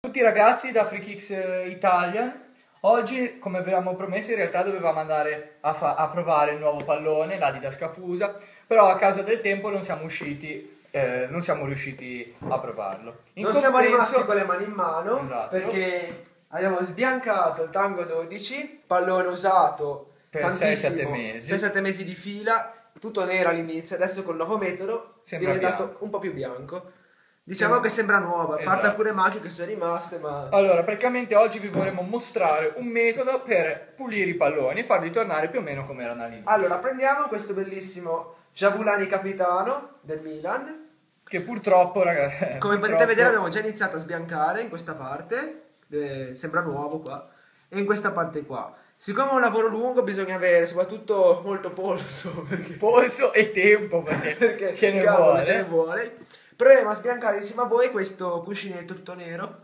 Tutti i ragazzi da FreeKicks Italian. Oggi, come avevamo promesso, in realtà dovevamo andare a provare il nuovo pallone, l'Adidas Scafusa, però a causa del tempo non siamo riusciti a provarlo. Non siamo rimasti con le mani in mano, esatto, perché abbiamo sbiancato il Tango 12, pallone usato per 6-7 mesi. 6-7 mesi di fila, tutto nero all'inizio, adesso col nuovo metodo è diventato un po' più bianco. Diciamo che sembra nuovo, a parte esatto, alcune macchie che sono rimaste, ma... Allora, praticamente oggi vi vorremmo mostrare un metodo per pulire i palloni e farli tornare più o meno come erano all'inizio. Allora, prendiamo questo bellissimo Jabulani Capitano del Milan, che purtroppo, ragazzi, come potete vedere abbiamo già iniziato a sbiancare in questa parte, sembra nuovo qua, e in questa parte qua. Siccome è un lavoro lungo bisogna avere soprattutto molto polso, polso e tempo, perché ce ne vuole. Proviamo a sbiancare insieme a voi questo cuscinetto tutto nero.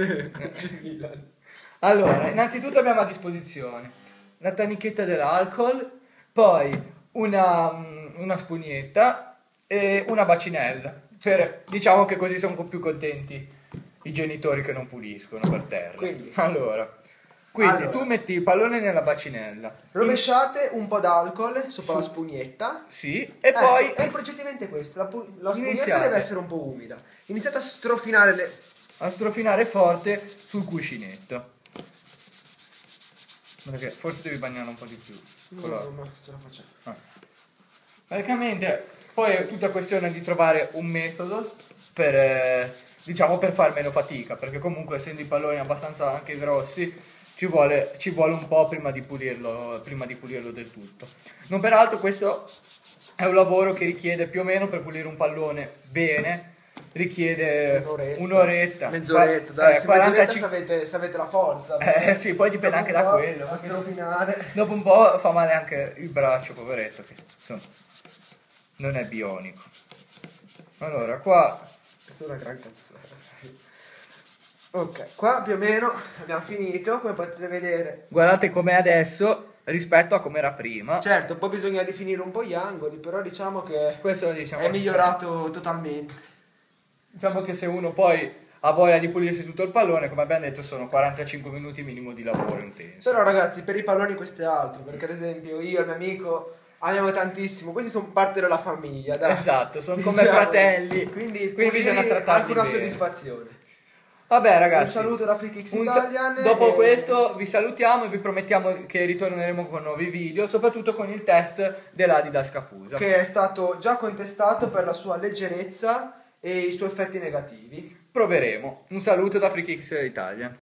Allora, innanzitutto abbiamo a disposizione la tanichetta dell'alcol, poi una spugnetta e una bacinella. Diciamo che così sono più contenti i genitori che non puliscono per terra. Quindi tu metti il pallone nella bacinella, rovesciate un po' d'alcol sopra la spugnetta. Sì, e poi... E il procedimento è questo, la spugnetta deve essere un po' umida. Iniziate a strofinare a strofinare forte sul cuscinetto. Perché forse devi bagnare un po' di più. No, ce la facciamo. Praticamente poi è tutta questione di trovare un metodo per, diciamo, per far meno fatica, perché comunque essendo i palloni abbastanza anche grossi ci vuole un po' prima di pulirlo del tutto. Non peraltro questo è un lavoro che richiede più o meno, per pulire un pallone bene, richiede un'oretta. Mezz'oretta, dai, se 45... se avete la forza. Sì, poi dipende anche da quello. A strofinare. Dopo un po' fa male anche il braccio, poveretto, che insomma non è bionico. Allora, qua... Questa è una gran cazzata. Ok, qua più o meno abbiamo finito, come potete vedere. Guardate com'è adesso rispetto a come era prima. Certo, poi bisogna definire un po' gli angoli, però diciamo che questo, è migliorato totalmente. Diciamo che se uno poi ha voglia di pulirsi tutto il pallone, come abbiamo detto, sono 45 minuti minimo di lavoro intenso. Però ragazzi, per i palloni questo è altro, perché ad esempio io e il mio amico amiamo tantissimo, questi sono parte della famiglia, dai. Esatto, sono come fratelli, quindi bisogna trattarli anche una bene. soddisfazione. Vabbè ragazzi, un saluto da FreeKicks Italian. Dopo questo vi salutiamo e vi promettiamo che ritorneremo con nuovi video, soprattutto con il test dell'Adidas Scafusa, che è stato già contestato per la sua leggerezza e i suoi effetti negativi. Proveremo. Un saluto da FreeKicks Italia.